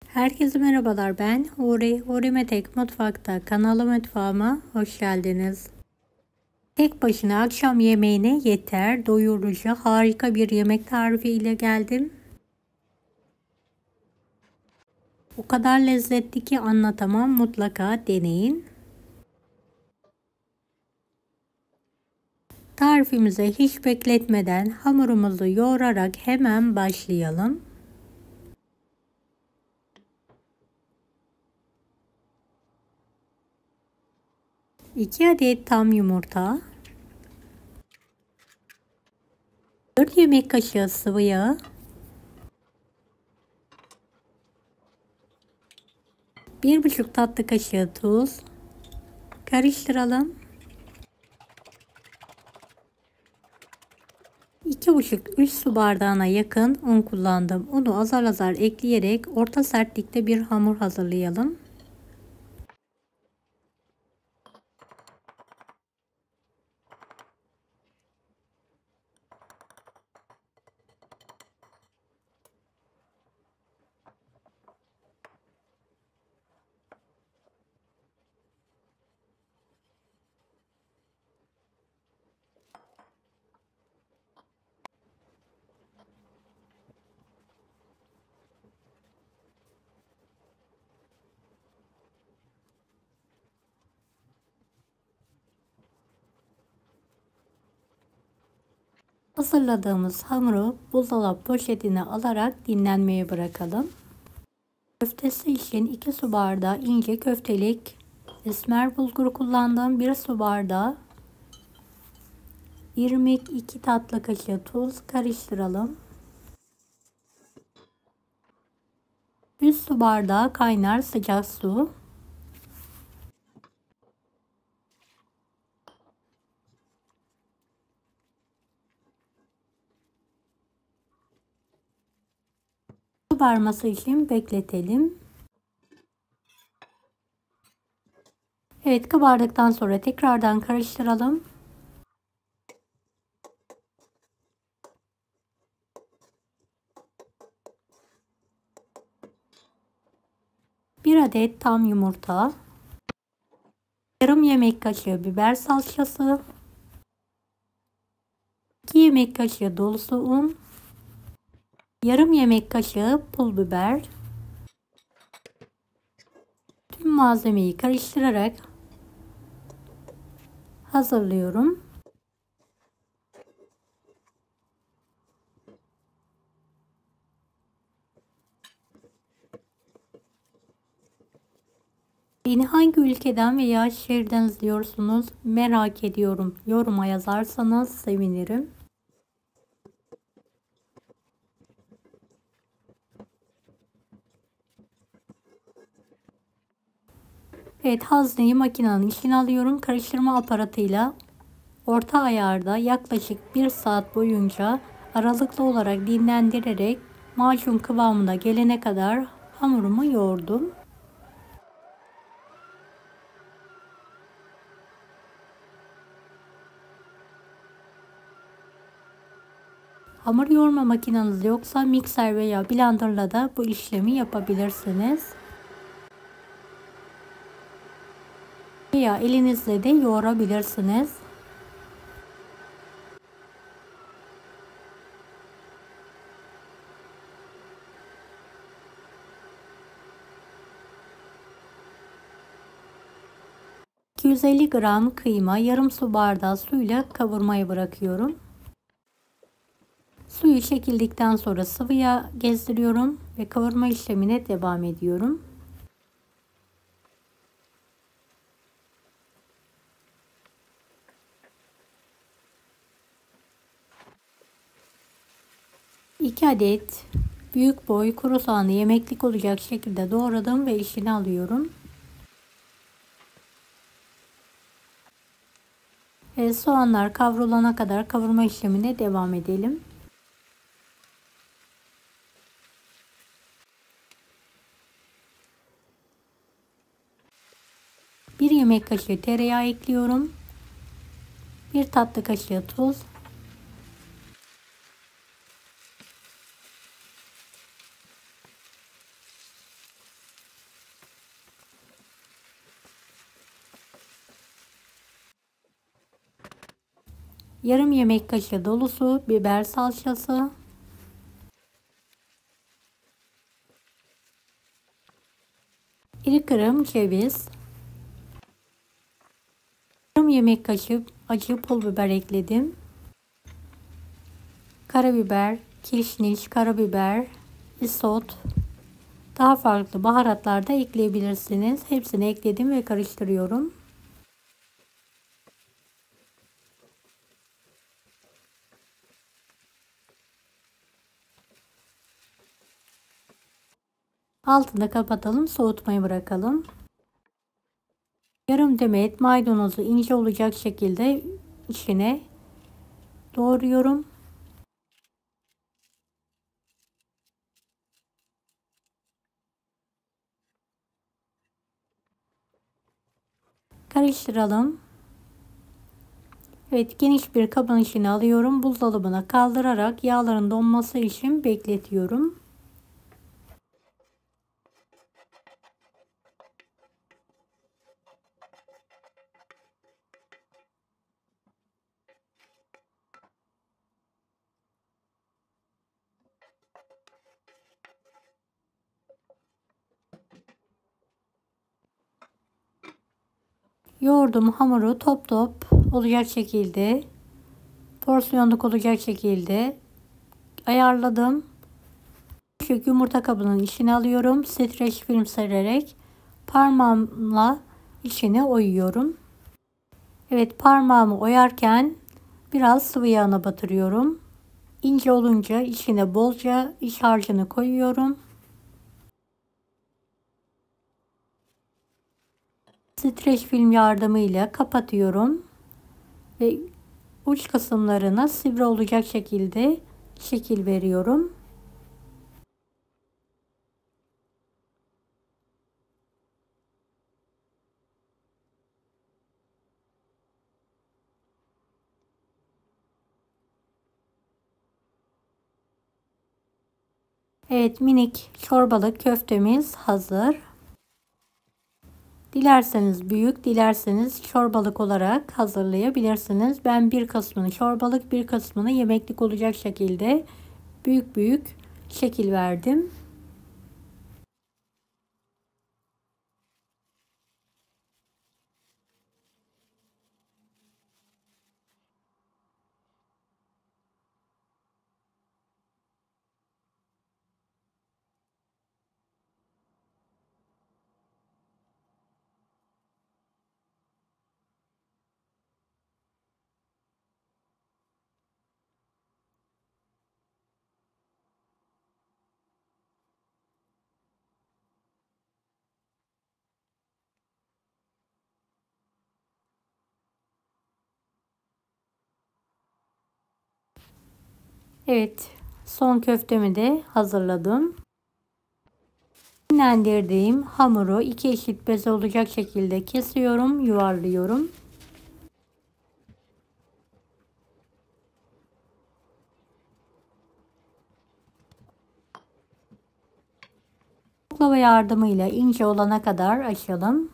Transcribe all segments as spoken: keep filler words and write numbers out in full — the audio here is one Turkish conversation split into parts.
Herkese merhabalar, ben Huri. Huri Metek Mutfak'ta kanalı mutfağıma hoş geldiniz. Tek başına akşam yemeğine yeter, doyurucu, harika bir yemek tarifi ile geldim. O kadar lezzetli ki anlatamam, mutlaka deneyin. Tarifimize hiç bekletmeden hamurumuzu yoğurarak hemen başlayalım. iki adet tam yumurta, dört yemek kaşığı sıvı yağ, bir buçuk tatlı kaşığı tuz, karıştıralım. iki buçuk üç su bardağına yakın un kullandım. Unu azar azar ekleyerek orta sertlikte bir hamur hazırlayalım. Hazırladığımız hamuru buzdolabı poşetine alarak dinlenmeye bırakalım. Köftesi için iki su bardağı ince köftelik esmer bulgur kullandım. bir su bardağı irmik, iki tatlı kaşığı tuz, karıştıralım. bir su bardağı kaynar sıcak su. Kabarması için bekletelim. Evet, kabardıktan sonra tekrardan karıştıralım. bir adet tam yumurta, yarım yemek kaşığı biber salçası, iki yemek kaşığı dolusu un, yarım yemek kaşığı pul biber. Tüm malzemeyi karıştırarak hazırlıyorum. Beni hangi ülkeden veya şehirden izliyorsunuz merak ediyorum. Yoruma yazarsanız sevinirim. Evet, hazneyi makinenin içine alıyorum. Karıştırma aparatıyla orta ayarda yaklaşık bir saat boyunca aralıklı olarak dinlendirerek macun kıvamına gelene kadar hamurumu yoğurdum. Hamur yoğurma makineniz yoksa mikser veya blenderla da bu işlemi yapabilirsiniz. Veya elinizle de yoğurabilirsiniz. iki yüz elli gram kıyma yarım su bardağı suyla kavurmaya bırakıyorum. Suyu çekildikten sonra sıvı yağ gezdiriyorum ve kavurma işlemine devam ediyorum. iki adet büyük boy kuru soğanı yemeklik olacak şekilde doğradım ve içine alıyorum. Ve soğanlar kavrulana kadar kavurma işlemine devam edelim. bir yemek kaşığı tereyağı ekliyorum. bir tatlı kaşığı tuz. Yarım yemek kaşığı dolusu biber salçası. İri kırım ceviz. Yarım yemek kaşığı acı pul biber ekledim. Karabiber, kişniş, karabiber, isot. Daha farklı baharatlar da ekleyebilirsiniz. Hepsini ekledim ve karıştırıyorum. Altını kapatalım, soğutmayı bırakalım. Yarım demet maydanozu ince olacak şekilde içine doğruyorum. Karıştıralım. Evet, geniş bir kabın içine alıyorum. Buzdolabına kaldırarak yağların donması için bekletiyorum. Yoğurdum hamuru top top olacak şekilde, porsiyonluk olacak şekilde ayarladım. Küçük yumurta kabının içine alıyorum. Streç film sererek parmağımla içine oyuyorum. Evet, parmağımı oyarken biraz sıvı yağına batırıyorum. İnce olunca içine bolca iç harcını koyuyorum. Streç film yardımıyla kapatıyorum ve uç kısımlarına sivri olacak şekilde şekil veriyorum. Evet, minik çorbalık köftemiz hazır. Dilerseniz büyük, dilerseniz çorbalık olarak hazırlayabilirsiniz. Ben bir kısmını çorbalık, bir kısmını yemeklik olacak şekilde büyük büyük şekil verdim. Evet, son köftemi de hazırladım. Dinlendirdiğim hamuru iki eşit beze olacak şekilde kesiyorum, yuvarlıyorum. Oklava yardımıyla ince olana kadar açalım.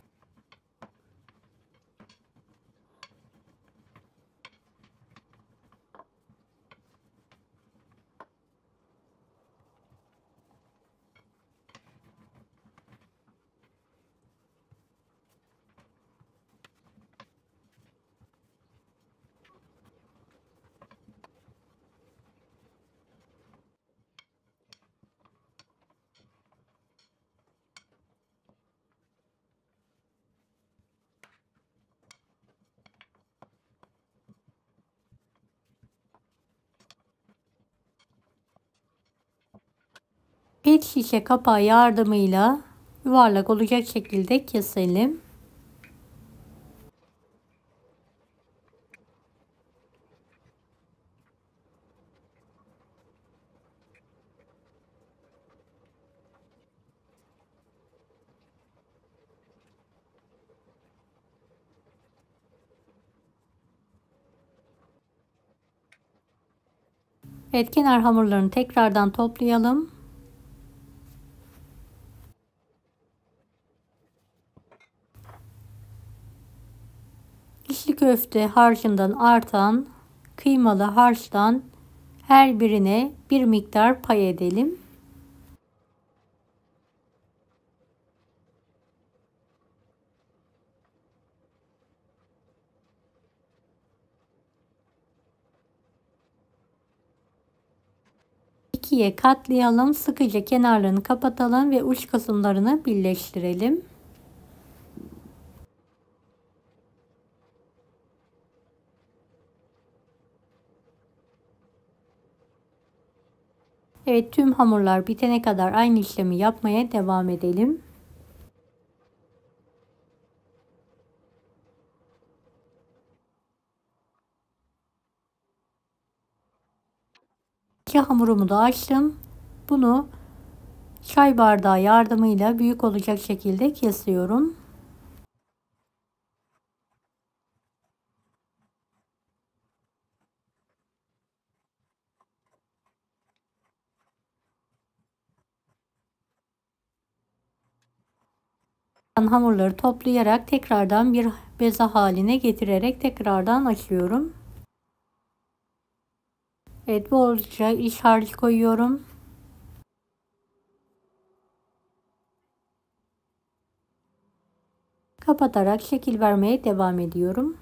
Pet şişe kapağı yardımıyla yuvarlak olacak şekilde keselim. Evet, kenar hamurlarını tekrardan toplayalım. İçli köfte harcından artan kıymalı harçtan her birine bir miktar pay edelim. İkiye katlayalım, sıkıca kenarlarını kapatalım ve uç kısımlarını birleştirelim. Evet, tüm hamurlar bitene kadar aynı işlemi yapmaya devam edelim. İki hamurumu da açtım. Bunu çay bardağı yardımıyla büyük olacak şekilde kesiyorum. Hamurları toplayarak tekrardan bir beze haline getirerek tekrardan açıyorum. Evet, bolca iç harç koyuyorum. Kapatarak şekil vermeye devam ediyorum.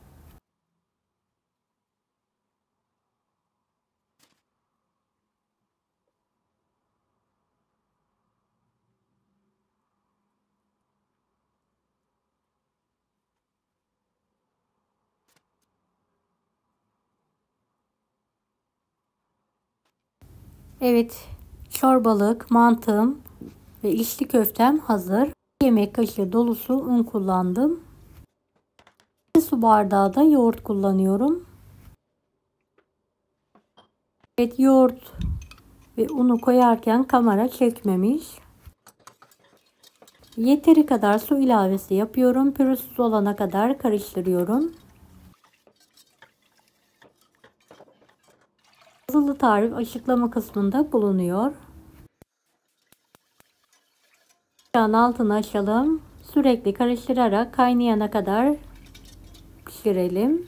Evet, çorbalık mantığım ve içli köftem hazır. Bir yemek kaşığı dolusu un kullandım. Bir su bardağı da yoğurt kullanıyorum. Evet, yoğurt ve unu koyarken kamera çekmemiş. Yeteri kadar su ilavesi yapıyorum. Pürüzsüz olana kadar karıştırıyorum. Yazılı tarif açıklama kısmında bulunuyor. Ocağın altını açalım. Sürekli karıştırarak kaynayana kadar pişirelim.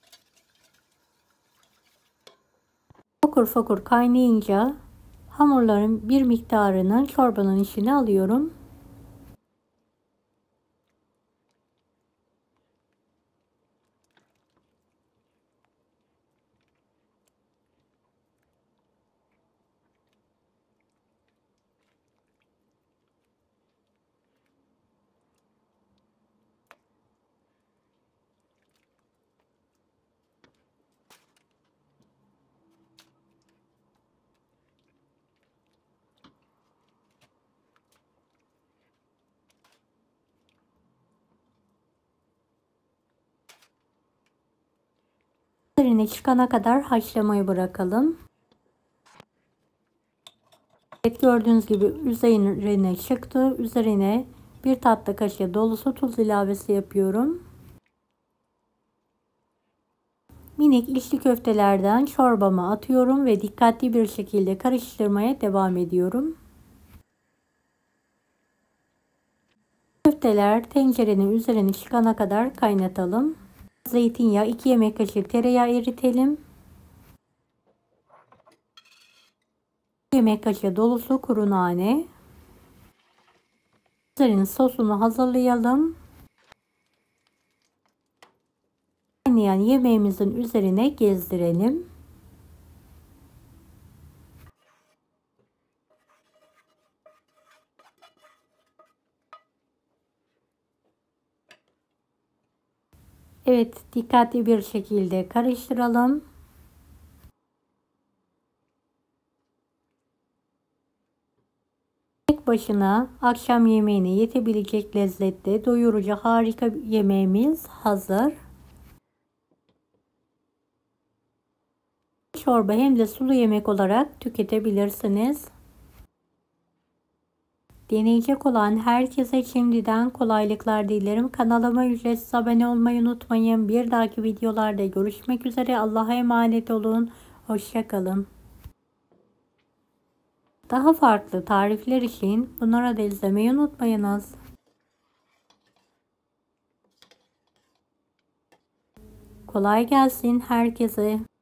Fokur fokur kaynayınca hamurların bir miktarını çorbanın içine alıyorum. Üzerine çıkana kadar haşlamayı bırakalım. Evet, gördüğünüz gibi üzerine çıktı. Üzerine bir tatlı kaşığı dolusu tuz ilavesi yapıyorum. Minik içli köftelerden çorbama atıyorum ve dikkatli bir şekilde karıştırmaya devam ediyorum. Köfteler tencerenin üzerine çıkana kadar kaynatalım. Zeytinyağı, iki yemek kaşığı tereyağı eritelim. bir yemek kaşığı dolusu kuru nane. Üzerine sosunu hazırlayalım. Kaynayan yemeğimizin üzerine gezdirelim. Evet, dikkatli bir şekilde karıştıralım. Tek başına akşam yemeğine yetebilecek lezzette doyurucu harika bir yemeğimiz hazır. Çorba hem de sulu yemek olarak tüketebilirsiniz. Deneyecek olan herkese şimdiden kolaylıklar dilerim. Kanalıma ücretsiz abone olmayı unutmayın. Bir dahaki videolarda görüşmek üzere. Allah'a emanet olun. Hoşça kalın. Daha farklı tarifler için bunları da izlemeyi unutmayınız. Kolay gelsin herkese.